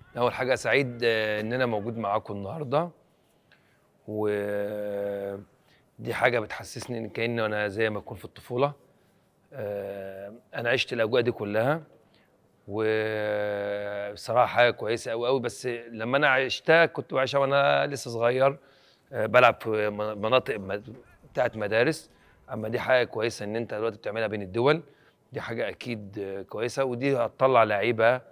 أول حاجة سعيد إن أنا موجود معاكم النهارده، ودي حاجة بتحسسني إن كأني أنا زي ما أكون في الطفولة. أنا عِشت الأجواء دي كلها، وبصراحة حاجة كويسة أوي، أوي، بس لمّا أنا عِشتها كنت باعيشها وأنا لسه صغير، بالعب في مناطق بتاعة مدارس. أمّا دي حاجة كويسة إن أنت دلوقتي بتعملها بين الدول، دي حاجة أكيد كويسة، ودي هتطلّع لعيبة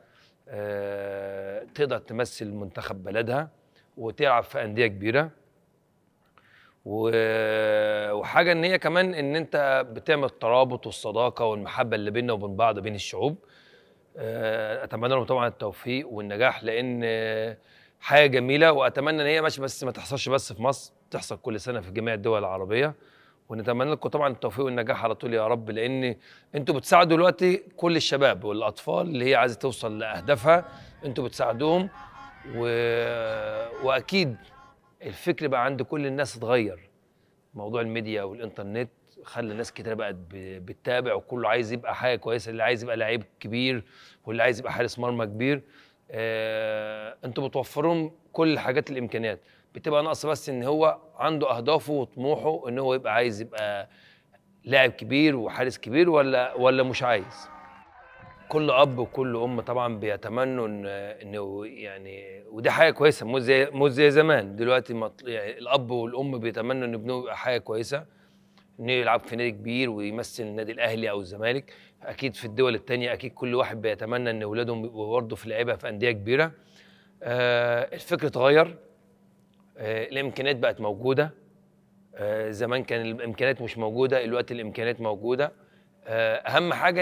تقدر تمثّل منتخب بلدها وتلعب في أندية كبيرة. و وحاجة إن هي كمان إن أنت بتعمل الترابط والصداقة والمحبة اللي بيننا وبين بعض بين الشعوب. أتمنى لهم طبعًا التوفيق والنجاح، لإن حاجة جميلة، وأتمنى إن هي ماشي بس ما تحصلش بس في مصر، تحصل كل سنة في جميع الدول العربية، ونتمنى لكم طبعًا التوفيق والنجاح على طول يا رب، لإن أنتم بتساعدوا دلوقتي كل الشباب والأطفال اللي هي عايزة توصل لأهدافها، أنتم بتساعدوهم. و وأكيد الفكر بقى عند كل الناس اتغيّر. موضوع الميديا والإنترنت خلّى ناس كتيرة بقت بتتابع، وكُلّه عايز يبقى حاجة كويسة، اللي عايز يبقى لعيب كبير، واللي عايز يبقى حارس مرمى كبير. أنتم بتوفّروا لهم كل الحاجات الإمكانيات، بتبقى ناقصة بس إن هو عنده أهدافه وطموحه إن هو يبقى عايز يبقى لاعب كبير وحارس كبير والّا مش عايز. كل أب وكل أم طبعًا بيتمنوا إنه يعني، ودي حاجة كويسة، مش زي زمان. دلوقتي يعني الأب والأم بيتمنوا إن ابنهم يبقى حاجة كويسة، إنه يلعب في نادي كبير ويمثل النادي الأهلي أو الزمالك. أكيد في الدول التانية أكيد كل واحد بيتمنى إن ولادهم يبقوا برضه في لعيبة في أندية كبيرة. الفكر اتغيّر، الإمكانيات بقت موجودة. زمان كان الإمكانيات مش موجودة، دلوقتي الإمكانيات موجودة. أهم حاجة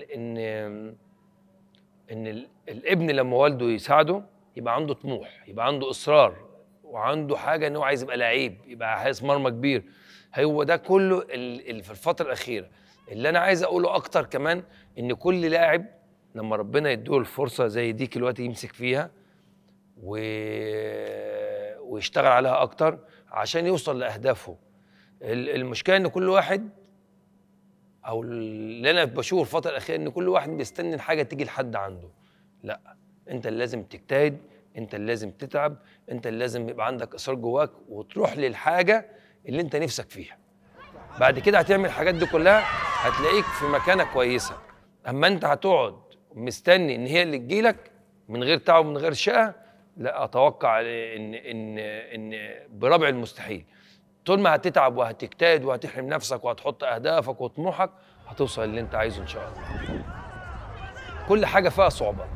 إن الابن لمّا والده يساعده يبقى عنده طموح، يبقى عنده إصرار، وعنده حاجة إن هو عايز يبقى لعيب، يبقى حارس مرمى كبير. هو ده كله في الفترة الأخيرة. اللي أنا عايز أقوله أكتر كمان إن كل لاعب لمّا ربنا يدّي له الفرصة زي دي دلوقتي يمسك فيها و ويشتغل عليها أكتر عشان يوصل لأهدافه. المشكلة إن كل واحد، أو اللي أنا باشوفه الفترة الأخيرة، إن كل واحد بيستني الحاجة تيجي لحد عنده. لأ، أنت اللي لازم تجتهد، أنت اللي لازم تتعب، أنت اللي لازم يبقى عندك إصرار جواك وتروح للحاجة اللي أنت نِفْسك فيها. بعد كده هتعمل الحاجات دي كلها هتلاقيك في مكانة كويسة. أمّا أنت هتقعد مستني إن هي اللي تيجي لك من غير تعب ومن غير شقة، لأ، أتوقع إن بربع المستحيل. طول ما هتتعب وهتجتهد وهتحرم نفسك وهتحط أهدافك وطموحك، هتوصل للي أنت عايزه إن شاء الله. كل حاجة فيها صعوبات،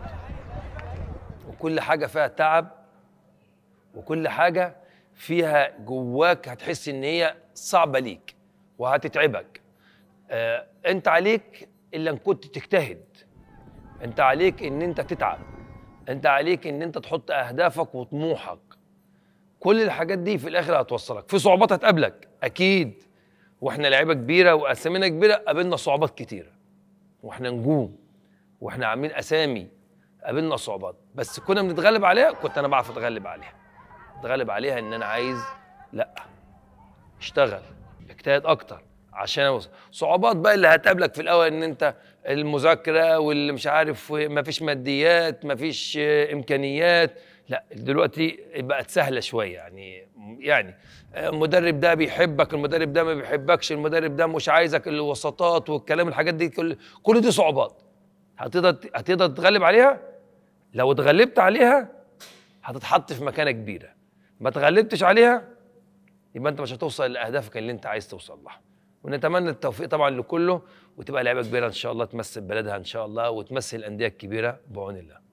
وكل حاجة فيها تعب، وكل حاجة فيها جواك هتحس إن هي صعبة ليك وهتتعبك. أنت عليك إلا إن كنت تجتهد، أنت عليك إن أنت تتعب، أنت عليك إن أنت تحط أهدافك وطموحك. كل الحاجات دي في الآخر هتوصّلك. في صعوبات هتقابلك أكيد، وإحنا لعيبة كبيرة وأسامينا كبيرة قابلنا صعوبات كتيرة، وإحنا نجوم، وإحنا عاملين أسامي، قابلنا صعوبات، بس كنا بنتغلب عليها. كنت أنا باعرف أتغلب عليها، أتغلب عليها إن أنا عايز لأ، اشتغل، اجتهد أكتر عشان أوصل. صعوبات بقى اللي هتقابلك في الأول إن أنت المذاكرة واللي مش عارف، ما فيش ماديات، ما فيش إمكانيات. لأ، دلوقتي بقت سهلة شوية يعني المدرب ده بيحبك، المدرب ده ما بيحبكش، المدرب ده مش عايزك، الوساطات والكلام، الحاجات دي كل دي صعوبات. هتقدر تتغلب عليها. لو اتغلبت عليها هتتحط في مكانة كبيرة، ما اتغلبتش عليها يبقى انت مش هتوصل لاهدافك اللي انت عايز توصل لها. ونتمنى التوفيق طبعا لكله، وتبقى لعيبه كبيره ان شاء الله تمثل بلدها ان شاء الله، وتمثل الانديه الكبيره بعون الله.